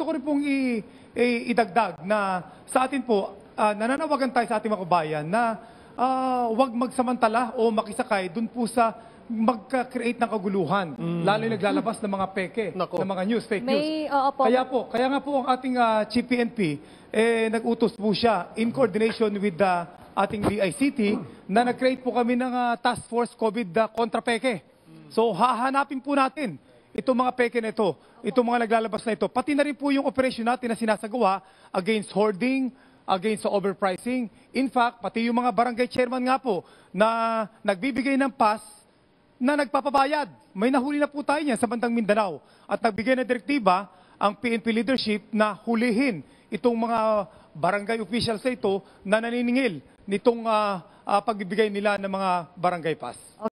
gusto ko rin pong idagdag na sa atin po, nananawagan tayo sa ating mga kabayan na huwag magsamantala o makisakay dun po sa magka-create ng kaguluhan. Lalo yung naglalabas ng mga peke, ng mga news, fake news. Kaya nga po ang ating Chief PNP, nag-utos po siya in coordination with the ating DICT na nag-create po kami ng Task Force COVID kontra peke. So hahanapin po natin itong mga peke na ito, itong mga naglalabas na ito. Pati na rin po yung operation natin na sinasagawa against hoarding, against overpricing. In fact, pati yung mga barangay chairman nga po na nagbibigay ng pass na nagpapabayad. May nahuli na po tayo niyan sa bandang Mindanao. At nagbigay na direktiba ang PNP leadership na hulihin itong mga barangay officials na ito na naniningil nitong pagbibigay nila ng mga barangay pass.